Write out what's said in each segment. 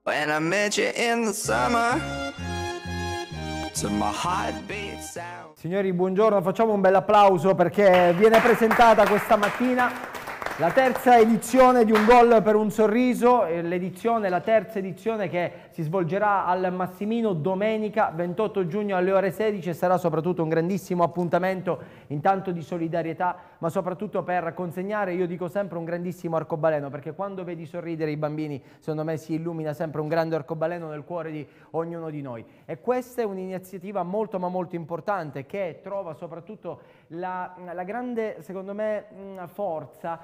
When I met you in the summer, to my heartbeat sound. Signori, buongiorno, facciamo un bel applauso perché viene presentata questa mattina la terza edizione di Un Gol per un Sorriso, la terza edizione che si svolgerà al Massimino domenica 28 giugno alle ore 16 e sarà soprattutto un grandissimo appuntamento intanto di solidarietà, ma soprattutto per consegnare, io dico sempre, un grandissimo arcobaleno, perché quando vedi sorridere i bambini, secondo me si illumina sempre un grande arcobaleno nel cuore di ognuno di noi. E questa è un'iniziativa molto ma molto importante che trova soprattutto la grande, secondo me, forza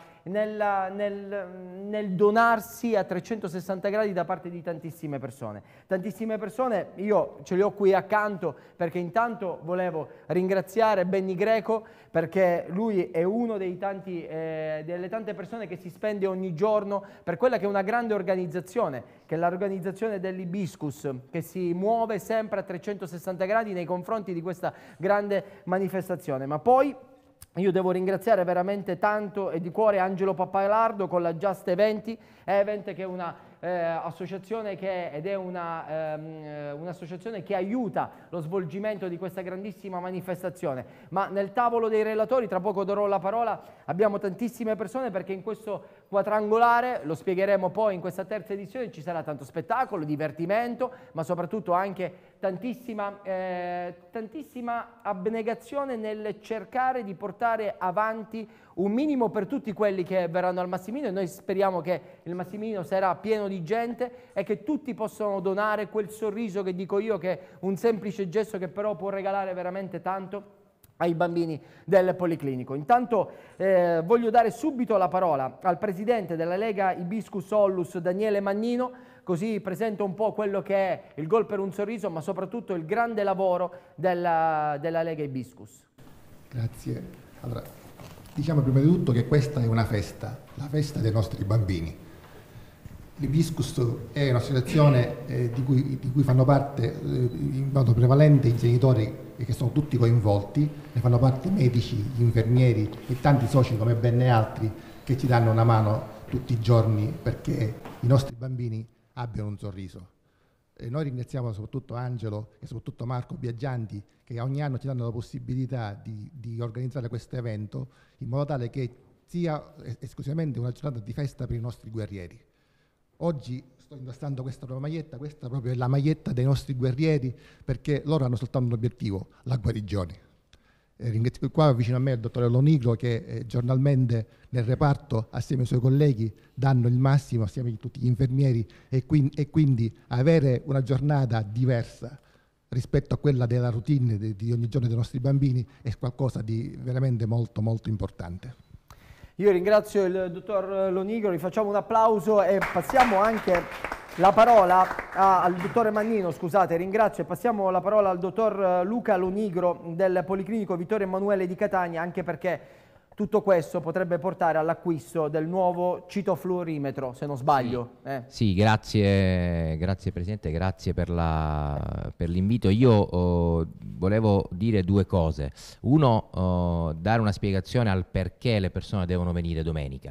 nel donarsi a 360 gradi da parte di tantissime persone. Tantissime persone, io ce le ho qui accanto perché intanto volevo ringraziare Benny Greco perché lui è uno dei tanti, delle tante persone che si spende ogni giorno per quella che è una grande organizzazione, che è l'organizzazione dell'Ibiscus, che si muove sempre a 360 gradi nei confronti di questa grande manifestazione. Ma poi io devo ringraziare veramente tanto e di cuore Angelo Pappalardo con la Just Eventi che è una associazione un'associazione che aiuta lo svolgimento di questa grandissima manifestazione. Ma nel tavolo dei relatori, tra poco darò la parola, abbiamo tantissime persone perché in questo quadrangolare, lo spiegheremo poi in questa terza edizione, ci sarà tanto spettacolo, divertimento, ma soprattutto anche tantissima abnegazione nel cercare di portare avanti un minimo per tutti quelli che verranno al Massimino, e noi speriamo che il Massimino sarà pieno di gente e che tutti possano donare quel sorriso che dico io che è un semplice gesto che però può regalare veramente tanto ai bambini del Policlinico. Intanto voglio dare subito la parola al presidente della Lega Ibiscus Ollus, Daniele Mannino, così presento un po' quello che è il Gol per un Sorriso, ma soprattutto il grande lavoro della Lega Ibiscus. Grazie. Allora, diciamo prima di tutto che questa è una festa, la festa dei nostri bambini. L'Ibiscus è un'associazione di cui fanno parte in modo prevalente i genitori che sono tutti coinvolti, ne fanno parte medici, gli infermieri e tanti soci come Ben e altri che ci danno una mano tutti i giorni perché i nostri bambini abbiano un sorriso. E noi ringraziamo soprattutto Angelo e soprattutto Marco Biaggianti che ogni anno ci danno la possibilità di organizzare questo evento in modo tale che sia esclusivamente una giornata di festa per i nostri guerrieri. Oggi sto indossando questa nuova maglietta, questa proprio è la maglietta dei nostri guerrieri perché loro hanno soltanto un obiettivo, la guarigione. Ringrazio qua vicino a me il dottore Lonigro che giornalmente nel reparto assieme ai suoi colleghi danno il massimo assieme a tutti gli infermieri e quindi avere una giornata diversa rispetto a quella della routine di ogni giorno dei nostri bambini è qualcosa di veramente molto molto importante. Io ringrazio il dottor Lonigro, gli facciamo un applauso e passiamo anche la parola al dottore Mannino, scusate, ringrazio, e passiamo la parola al dottor Luca Lonigro del Policlinico Vittorio Emanuele di Catania, anche perché tutto questo potrebbe portare all'acquisto del nuovo citofluorimetro, se non sbaglio. Sì, grazie Presidente, grazie per l'invito. Io volevo dire due cose. Uno, dare una spiegazione al perché le persone devono venire domenica.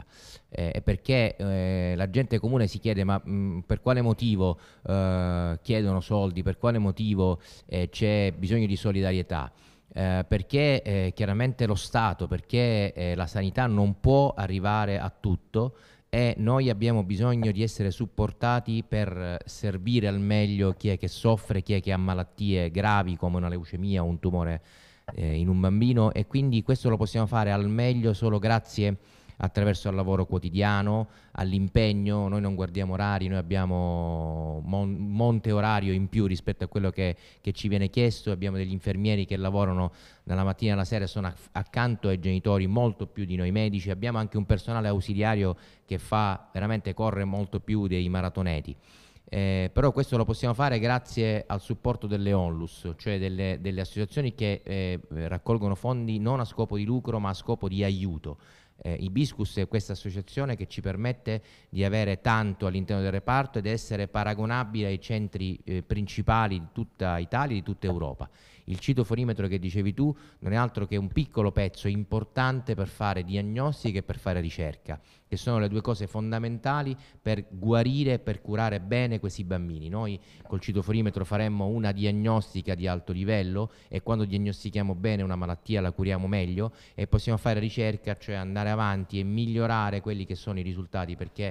Perché la gente comune si chiede ma per quale motivo chiedono soldi, per quale motivo c'è bisogno di solidarietà. Perché chiaramente lo Stato, perché la sanità non può arrivare a tutto e noi abbiamo bisogno di essere supportati per servire al meglio chi è che soffre, chi è che ha malattie gravi come una leucemia o un tumore in un bambino, e quindi questo lo possiamo fare al meglio solo grazie attraverso il lavoro quotidiano, all'impegno. Noi non guardiamo orari, noi abbiamo monte orario in più rispetto a quello che ci viene chiesto, abbiamo degli infermieri che lavorano dalla mattina alla sera, sono accanto ai genitori molto più di noi medici, abbiamo anche un personale ausiliario che veramente corre molto più dei maratoneti. Però questo lo possiamo fare grazie al supporto delle Onlus, cioè delle associazioni che raccolgono fondi non a scopo di lucro ma a scopo di aiuto. Ibiscus è questa associazione che ci permette di avere tanto all'interno del reparto ed essere paragonabile ai centri principali di tutta Italia e di tutta Europa. Il citofonimetro che dicevi tu non è altro che un piccolo pezzo importante per fare diagnostica e per fare ricerca, che sono le due cose fondamentali per guarire e per curare bene questi bambini. Noi col citofonimetro faremmo una diagnostica di alto livello e quando diagnostichiamo bene una malattia la curiamo meglio e possiamo fare ricerca, cioè andare avanti e migliorare quelli che sono i risultati, perché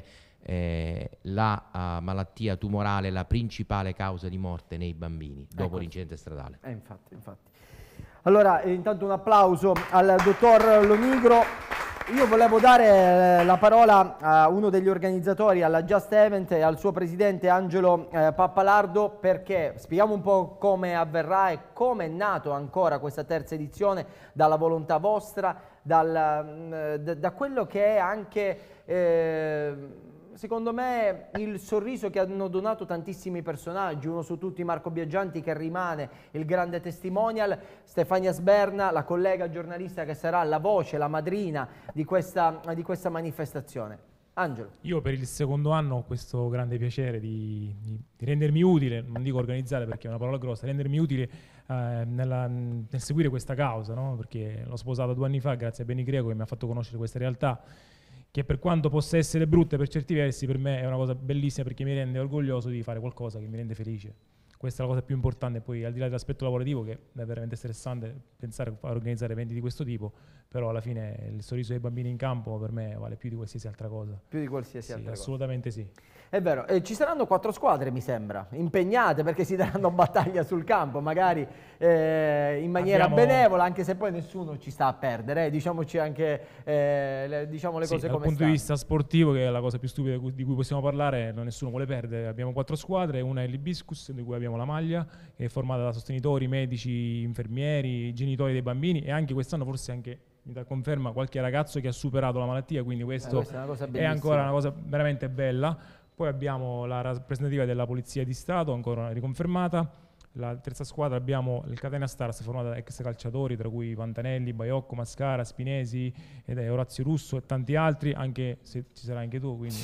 la malattia tumorale è la principale causa di morte nei bambini dopo l'incidente stradale. Infatti. Allora, intanto un applauso al dottor Lonigro. Io volevo dare la parola a uno degli organizzatori, alla Just Event, e al suo presidente Angelo Pappalardo, perché spieghiamo un po' come avverrà e come è nato ancora questa terza edizione, dalla volontà vostra, da quello che è anche, secondo me, il sorriso che hanno donato tantissimi personaggi, uno su tutti Marco Biaggianti, che rimane il grande testimonial, Stefania Sberna, la collega giornalista che sarà la voce, la madrina di questa manifestazione. Angelo. Io per il secondo anno ho questo grande piacere di rendermi utile, non dico organizzare perché è una parola grossa, rendermi utile nel seguire questa causa, no? Perché l'ho sposata 2 anni fa grazie a Benny Greco, che mi ha fatto conoscere questa realtà, che per quanto possa essere brutta per certi versi, per me è una cosa bellissima, perché mi rende orgoglioso di fare qualcosa che mi rende felice. Questa è la cosa più importante. Poi, al di là dell'aspetto lavorativo, che è veramente stressante pensare a organizzare eventi di questo tipo, però alla fine il sorriso dei bambini in campo per me vale più di qualsiasi altra cosa. Più di qualsiasi altra cosa. Assolutamente sì. È vero, ci saranno 4 squadre, mi sembra, impegnate, perché si daranno battaglia sul campo, magari in maniera benevola, anche se poi nessuno ci sta a perdere, diciamoci anche diciamo le cose come stanno. Dal punto di vista sportivo, che è la cosa più stupida di cui possiamo parlare, nessuno vuole perdere. Abbiamo 4 squadre, una è l'Ibiscus, di cui abbiamo la maglia, che è formata da sostenitori, medici, infermieri, genitori dei bambini, e anche quest'anno forse anche, mi dà conferma, qualche ragazzo che ha superato la malattia, quindi questo è ancora una cosa veramente bella. Poi abbiamo la rappresentativa della Polizia di Stato, ancora riconfermata. La terza squadra abbiamo il Catania Stars, formata da ex calciatori, tra cui Pantanelli, Baiocco, Mascara, Spinesi, ed Orazio Russo e tanti altri, anche se ci sarai anche tu, quindi...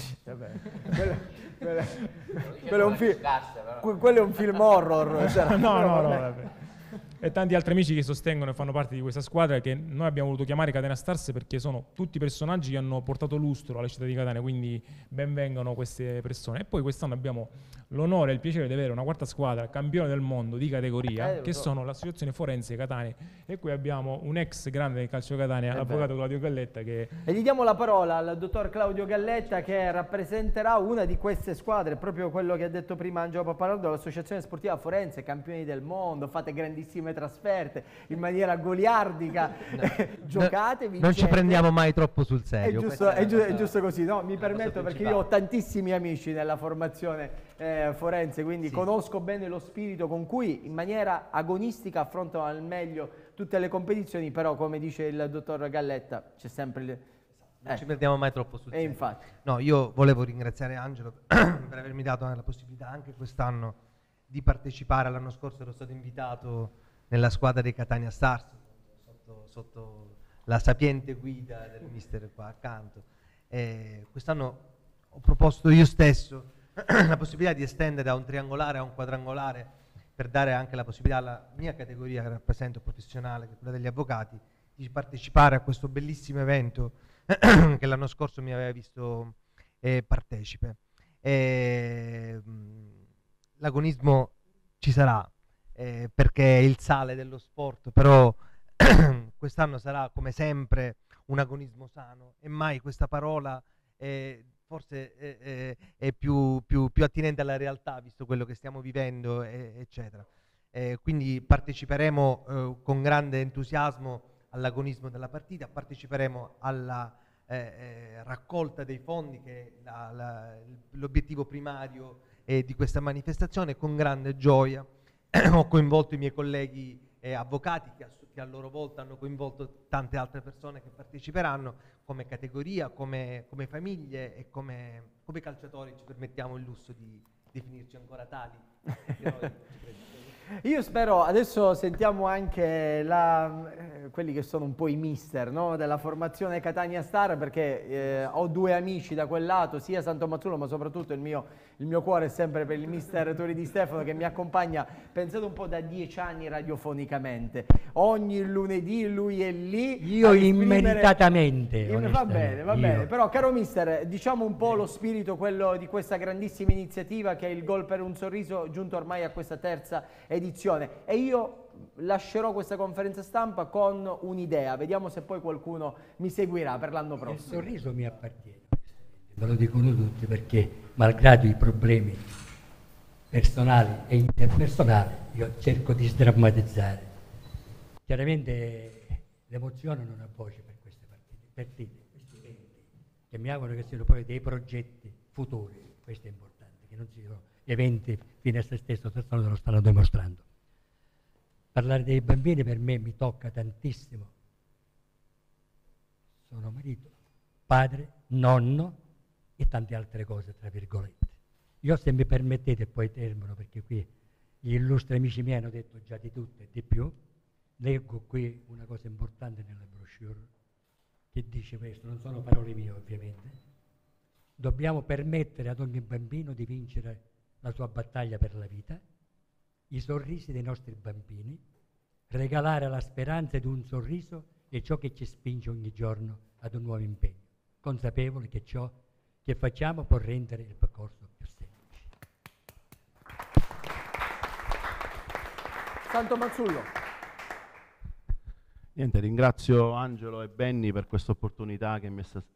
quello è un film horror. Cioè, no. E tanti altri amici che sostengono e fanno parte di questa squadra, che noi abbiamo voluto chiamare Catania Stars perché sono tutti personaggi che hanno portato lustro alla città di Catania, quindi ben vengano queste persone. E poi quest'anno abbiamo l'onore e il piacere di avere una quarta squadra, campione del mondo di categoria, che sono l'Associazione Forense Catania, e qui abbiamo un ex grande del calcio Catania, l'avvocato Claudio Galletta, che... E gli diamo la parola al dottor Claudio Galletta, che rappresenterà una di queste squadre, proprio quello che ha detto prima Angelo Pappalardo, l'Associazione Sportiva Forense, campioni del mondo, fate grandissime trasferte in maniera goliardica, giocate, vincete. Non ci prendiamo mai troppo sul serio. È giusto così, no? Mi permetto, perché io ho tantissimi amici nella formazione forense, quindi conosco bene lo spirito con cui in maniera agonistica affrontano al meglio tutte le competizioni, però come dice il dottor Galletta c'è sempre non ci prendiamo mai troppo sul serio. Infatti. No, io volevo ringraziare Angelo per avermi dato la possibilità anche quest'anno di partecipare. L'anno scorso ero stato invitato nella squadra dei Catania Stars sotto la sapiente guida del mister qua accanto. Quest'anno ho proposto io stesso la possibilità di estendere da un triangolare a un quadrangolare, per dare anche la possibilità alla mia categoria che rappresento professionale, che è quella degli avvocati, di partecipare a questo bellissimo evento che l'anno scorso mi aveva visto partecipe. L'agonismo ci sarà, perché è il sale dello sport, però quest'anno sarà come sempre un agonismo sano, e mai questa parola forse è più attinente alla realtà, visto quello che stiamo vivendo, eccetera. Quindi parteciperemo con grande entusiasmo all'agonismo della partita, parteciperemo alla raccolta dei fondi, che è l'obiettivo primario di questa manifestazione, con grande gioia. Ho coinvolto i miei colleghi avvocati, che a loro volta hanno coinvolto tante altre persone che parteciperanno, come categoria, come famiglie e come calciatori. Ci permettiamo il lusso di definirci ancora tali. Io spero, adesso sentiamo anche quelli che sono un po' i mister, no? Della formazione Catania Star, perché ho due amici da quel lato, sia Santo Mazzullo, ma soprattutto il mio cuore è sempre per il mister Turi Di Stefano, che mi accompagna, pensate un po', da 10 anni radiofonicamente. Ogni lunedì lui è lì. Io immeritatamente. Va bene, però caro mister, diciamo un po' lo spirito, quello di questa grandissima iniziativa che è il Gol per un sorriso, giunto ormai a questa terza edizione. E io lascerò questa conferenza stampa con un'idea, vediamo se poi qualcuno mi seguirà per l'anno prossimo. Il sorriso mi appartiene, me lo dicono tutti, perché malgrado i problemi personali e interpersonali io cerco di sdrammatizzare. Chiaramente l'emozione non ha voce per queste partite, questi eventi, che mi auguro che siano poi dei progetti futuri, questo è importante, che non siano eventi fine a se stesso, lo stanno dimostrando. Parlare dei bambini per me mi tocca tantissimo. Sono marito, padre, nonno e tante altre cose, tra virgolette. Io, se mi permettete, poi termino, perché qui gli illustri amici miei hanno detto già di tutto e di più. Leggo qui una cosa importante nella brochure che dice questo, non sono parole mie ovviamente. Dobbiamo permettere ad ogni bambino di vincere la sua battaglia per la vita, i sorrisi dei nostri bambini, regalare la speranza di un sorriso è ciò che ci spinge ogni giorno ad un nuovo impegno, consapevoli che ciò che facciamo può rendere il percorso più semplice. Santo Mazzullo. Niente, ringrazio Angelo e Benny per questa opportunità che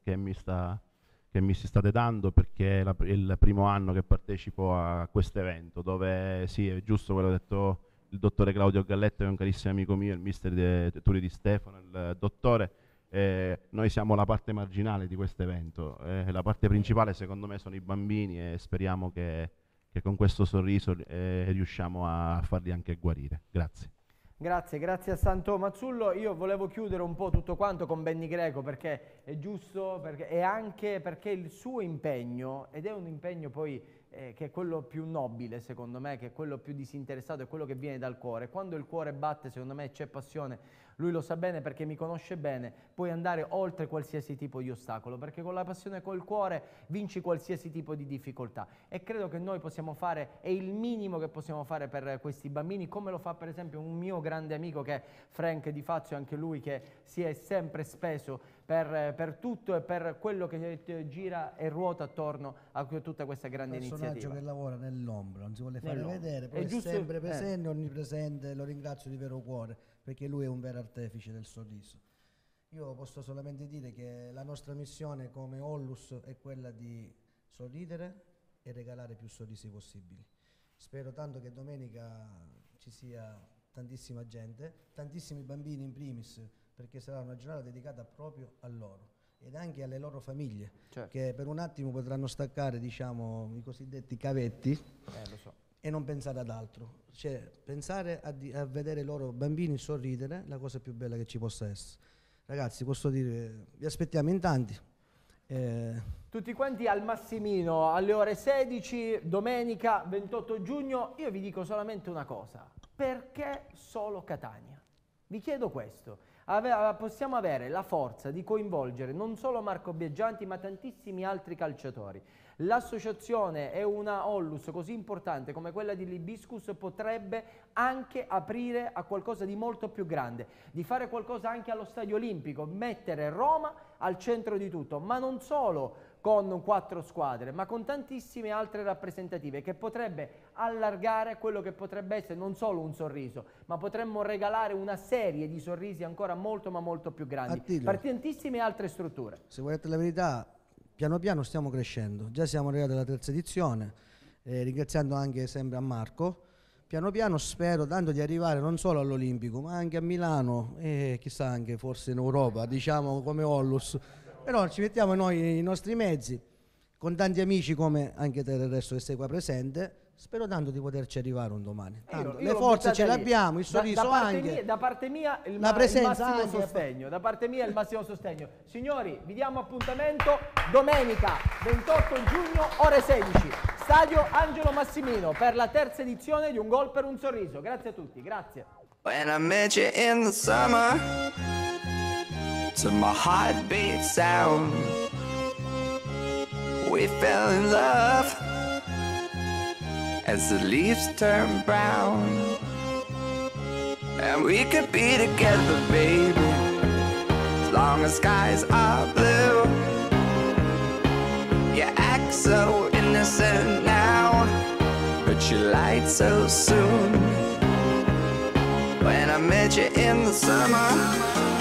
mi si state dando, perché è il primo anno che partecipo a questo evento, dove sì, è giusto quello che ha detto il dottore Claudio Galletto, che è un carissimo amico mio, il mister Turi Di Stefano, il dottore. Noi siamo la parte marginale di questo evento, la parte principale secondo me sono i bambini, e speriamo che con questo sorriso riusciamo a farli anche guarire. Grazie. Grazie a Santo Mazzullo. Io volevo chiudere un po' tutto quanto con Benny Greco, perché è giusto, e anche perché il suo impegno, ed è un impegno poi che è quello più nobile secondo me, che è quello più disinteressato, è quello che viene dal cuore. Quando il cuore batte, secondo me c'è passione, lui lo sa bene perché mi conosce bene, puoi andare oltre qualsiasi tipo di ostacolo, perché con la passione e col cuore vinci qualsiasi tipo di difficoltà, e credo che noi possiamo fare, è il minimo che possiamo fare per questi bambini, come lo fa per esempio un mio grande amico che è Frank Di Fazio, anche lui che si è sempre speso per tutto e per quello che gira e ruota attorno a tutta questa grande iniziativa. Un personaggio che lavora nell'ombra, non si vuole fare vedere, poi è giusto, sempre presente, onnipresente, lo ringrazio di vero cuore, perché lui è un vero artefice del sorriso. Io posso solamente dire che la nostra missione come Ollus è quella di sorridere e regalare più sorrisi possibili. Spero tanto che domenica ci sia tantissima gente, tantissimi bambini in primis, perché sarà una giornata dedicata proprio a loro ed anche alle loro famiglie, certo, che per un attimo potranno staccare, diciamo, i cosiddetti cavetti lo so, e non pensare ad altro, cioè pensare a vedere i loro bambini sorridere, la cosa più bella che ci possa essere. Ragazzi, posso dire, vi aspettiamo in tanti. Tutti quanti al Massimino alle ore 16, domenica 28 giugno. Io vi dico solamente una cosa: perché solo Catania? Vi chiedo questo. Possiamo avere la forza di coinvolgere non solo Marco Biaggianti ma tantissimi altri calciatori. L'associazione e una Ollus così importante come quella di Libiscus potrebbe anche aprire a qualcosa di molto più grande, di fare qualcosa anche allo Stadio Olimpico, mettere Roma al centro di tutto, ma non solo con 4 squadre, ma con tantissime altre rappresentative, che potrebbe allargare quello che potrebbe essere non solo un sorriso, ma potremmo regalare una serie di sorrisi ancora molto ma molto più grandi per tantissime altre strutture. Se volete la verità, piano piano stiamo crescendo, già siamo arrivati alla 3ª edizione, ringraziando anche sempre a Marco. Piano piano spero tanto di arrivare non solo all'Olimpico ma anche a Milano e chissà anche forse in Europa, diciamo come Ollus. Però ci mettiamo noi i nostri mezzi, con tanti amici come anche te del resto che sei qua presente. Spero tanto di poterci arrivare un domani. Tanto, le forze ce le abbiamo, il sorriso anche. Da parte mia il presenza massimo sostegno. Da parte mia il massimo sostegno. Signori, vi diamo appuntamento domenica 28 giugno ore 16. Stadio Angelo Massimino per la 3ª edizione di Un Gol per un Sorriso. Grazie a tutti, grazie. When I met you in the summer, to my heartbeat sound, we fell in love as the leaves turn brown. And we could be together, baby, as long as skies are blue. You act so innocent now, but you lied so soon. When I met you in the summer,